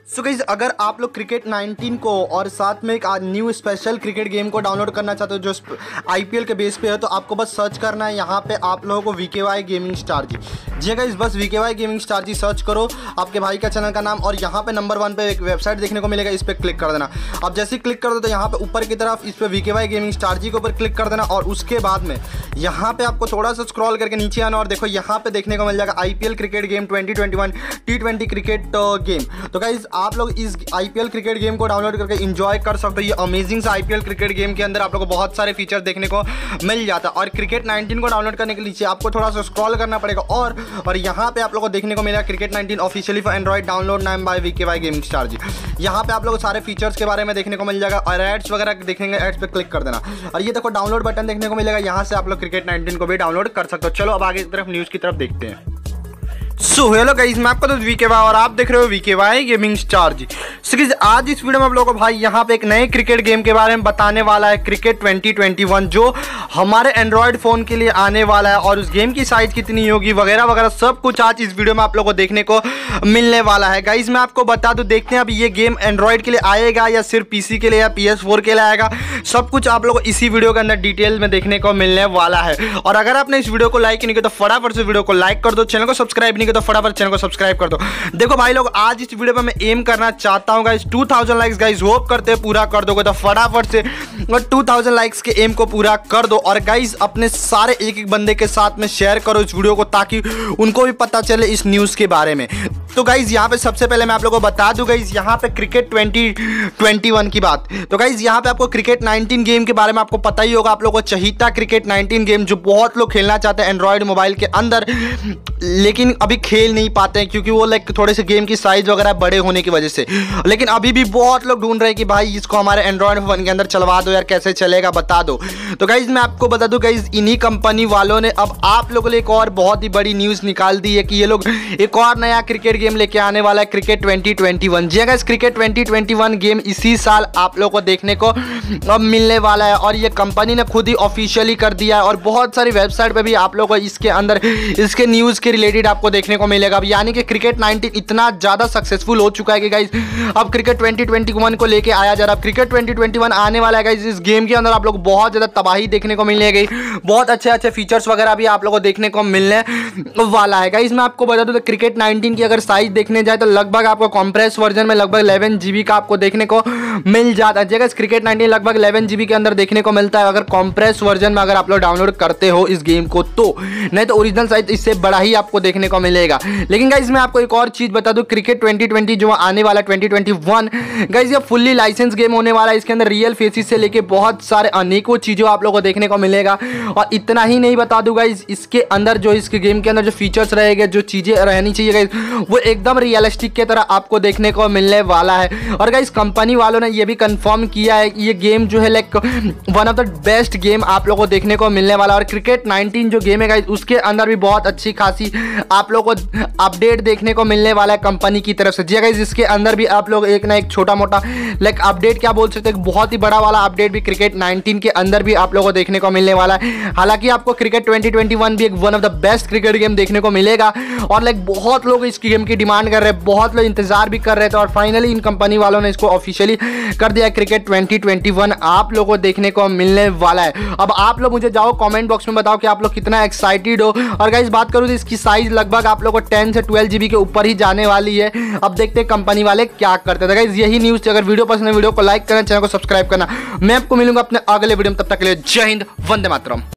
So guys, अगर आप लोग क्रिकेट 19 को और साथ में एक न्यू स्पेशल क्रिकेट गेम को डाउनलोड करना चाहते हो जो आईपीएल के बेस पे है, तो आपको बस सर्च करना है यहाँ पे आप लोगों को VKY gaming star ji guys, बस VKY gaming star ji search करो, आपके भाई का चैनल का नाम, और यहाँ पे नंबर 1 पे एक वेबसाइट देखने को मिलेगा, इस पर क्लिक कर देना। अब जैसे ही क्लिक कर दो तो यहाँ पे ऊपर की तरफ इस पर वीकेवाई गेमिंग स्टार जी के ऊपर क्लिक कर देना, और उसके बाद में यहाँ पे आपको थोड़ा सा स्क्रॉल करके नीचे आना और देखो यहाँ पे देखने को मिल जाएगा IPL cricket game 2021 T20 cricket game. तो गाइस, आप लोग इस आईपीएल क्रिकेट गेम को डाउनलोड करके एंजॉय कर सकते हो। ये अमेजिंग सा आईपीएल क्रिकेट गेम के अंदर आप लोगों को बहुत सारे फीचर देखने को मिल जाता है। और क्रिकेट 19 को डाउनलोड करने के नीचे आपको थोड़ा सा स्क्रॉल करना पड़ेगा और यहाँ पे आप लोगों को देखने को मिलेगा cricket 19 officially for android download नाम by VKY gaming star ji. यहाँ पे आप लोगों को सारे फीचर्स के बारे में देखने को मिल जाएगा और एड्स वगैरह देखेंगे, एड्स पे क्लिक कर देना और ये देखो डाउनलोड बटन देखने को मिलेगा। यहाँ से आप लोग क्रिकेट 19 को भी डाउनलोड कर सकते हो। चलो अब आगे की तरफ न्यूज़ की तरफ देखते हैं। सो हेलो गाइस, मैं आपका दोस्त वीकेवाई और आप देख रहे हो VKY gaming star ji. So guys, आज इस वीडियो में आप लोगों को भाई यहाँ पे एक नए क्रिकेट गेम के बारे में बताने वाला है, क्रिकेट 2021, जो हमारे एंड्रॉयड फ़ोन के लिए आने वाला है और उस गेम की साइज कितनी होगी वगैरह वगैरह सब कुछ आज इस वीडियो में आप लोगों को देखने को मिलने वाला है। गाइस, मैं आपको बता दूँ, देखते हैं अब ये गेम एंड्रॉयड के लिए आएगा या सिर्फ पीसी के लिए या PS4 के लिए आएगा, सब कुछ आप लोगों को इसी वीडियो के अंदर डिटेल में देखने को मिलने वाला है। और अगर आपने इस वीडियो को लाइक नहीं किया तो फटाफट से वीडियो को लाइक कर दो, चैनल को सब्सक्राइब नहीं किया तो फटाफट चैनल को सब्सक्राइब कर दो। देखो भाई लोग, आज इस वीडियो पे मैं एम करना चाहता हूं गाइस 2000 लाइक्स। गाइस, होप करते हैं पूरा कर दोगे तो फटाफट से 2000 लाइक्स के एम को पूरा कर दो। और गाइस, अपने सारे एक बंदे के साथ में शेयर करो इस वीडियो को ताकि उनको भी पता चले इस न्यूज़ के बारे में। तो गाइस, यहाँ पे सबसे पहले मैं आप लोगों को बता दूं गाइस, यहाँ पे क्रिकेट 2021 की बात। तो गाइस, यहाँ पे आपको क्रिकेट 19 गेम के बारे में आपको पता ही होगा, आप लोगों को चहीता क्रिकेट 19 गेम जो बहुत लोग खेलना चाहते हैं एंड्रॉयड मोबाइल के अंदर, लेकिन अभी खेल नहीं पाते हैं क्योंकि वो लाइक थोड़े से गेम की साइज वगैरह बड़े होने की वजह से। लेकिन अभी भी बहुत लोग ढूंढ रहे हैं कि भाई इसको हमारे एंड्रॉयड फोन के अंदर चलवा दो यार, कैसे चलेगा बता दो। तो गाइस, मैं आपको बता दूं गाइस, इन्हीं कंपनी वालों ने अब आप लोगों के लिए एक और बहुत ही बड़ी न्यूज़ निकाल दी है कि ये लोग एक और नया क्रिकेट गेम लेके आने वाला है, क्रिकेट 2021। जी गाइस, क्रिकेट 2021 गेम इसी साल आप लोगों को देखने को अब मिलने वाला है और ये कंपनी ने खुद ही ऑफिशियली कर दिया है और बहुत सारी वेबसाइट पे भी आप लोगों को इसके अंदर इसके न्यूज़ के रिलेटेड आपको देखने को मिलेगा। अब यानी कि क्रिकेट 19 इतना ज़्यादा सक्सेसफुल हो चुका है कि गाइस अब क्रिकेट 2021 को लेके आया जा रहा है। क्रिकेट 2021 आने वाला है गाइस, इस गेम के अंदर आप लोग बहुत ज़्यादा तबाही देखने को मिलेगी, बहुत अच्छे फीचर्स वगैरह भी आप लोगों को देखने को मिलने वाला है। गाइस, मैं आपको बता दूं, तो क्रिकेट 19 की अगर साइज देखने जाए तो लगभग आपको कॉम्प्रेस वर्जन में लगभग 11 GB का आपको देखने को मिल जाता है। गाइस, क्रिकेट 19 लगभग 11 GB के अंदर देखने को मिलता है अगर कॉम्प्रेस वर्जन में अगर आप लोग डाउनलोड करते हो इस गेम को, तो नहीं तो ओरिजिनल साइज इससे बड़ा ही आपको देखने को मिलेगा। लेकिन गाइस, मैं आपको एक और चीज बता दूं, क्रिकेट 2020 जो आने वाला 2021 गाइस, ये फुल्ली लाइसेंस गेम होने वाला है। इसके अंदर रियल फेसिस से लेके बहुत सारे अनेकों चीज़ों आप लोगों को देखने को मिलेगा। और इतना ही नहीं बता दूं गाइस, इसके अंदर जो इसके गेम के अंदर जो फीचर्स रहेंगे, जो चीज़ें रहनी चाहिए गाइस, वो एकदम रियलिस्टिक के तरह आपको देखने को मिलने वाला है। और गाइस, कंपनी वालों ने ये भी कंफर्म किया है कि ये गेम जो है like one of the best game आप लोगों को देखने को मिलने वाला है। और क्रिकेट 19 जो गेम है गाइस, उसके अंदर भी बहुत अच्छी खासी आप लोगों को अपडेट देखने को मिलने वाला है कंपनी की तरफ से। जी गाइस, इसके अंदर भी आप लोग एक ना एक छोटा मोटा लाइक अपडेट क्या बोल सकते हैं, बहुत ही बड़ा वाला अपडेट भी क्रिकेट 19 के अंदर भी आप लोगों को देखने को मिलने वाला है। हालांकि आपको क्रिकेट 2021 भी एक one of the best cricket game देखने को मिलेगा और लाइक बहुत लोग इस गेम की डिमांड कर रहे हैं, बहुत लोग इंतजार भी कर रहे थे और फाइनली इन कंपनी वालों ने इसको ऑफिशियली कर दिया। क्रिकेट 2021 आप लोगों को देखने को मिलने वाला है। अब आप लोग मुझे जाओ कमेंट बॉक्स में बताओ कि आप लोग कितना एक्साइटेड हो। और गाइस, बात करूँ तो इसकी साइज लगभग आप लोग को 10 से 12 GB के ऊपर ही जाने वाली है। अब देखते हैं कंपनी वाले क्या करते हैं। गाइस, यही न्यूज़ थी। अगर वीडियो पसंद है वीडियो को लाइक करना, चैनल को सब्सक्राइब करना। मैं आपको मिलूंगा अपने अगले वीडियो में, तब तक के लिए जय हिंद, वंदे मातरम।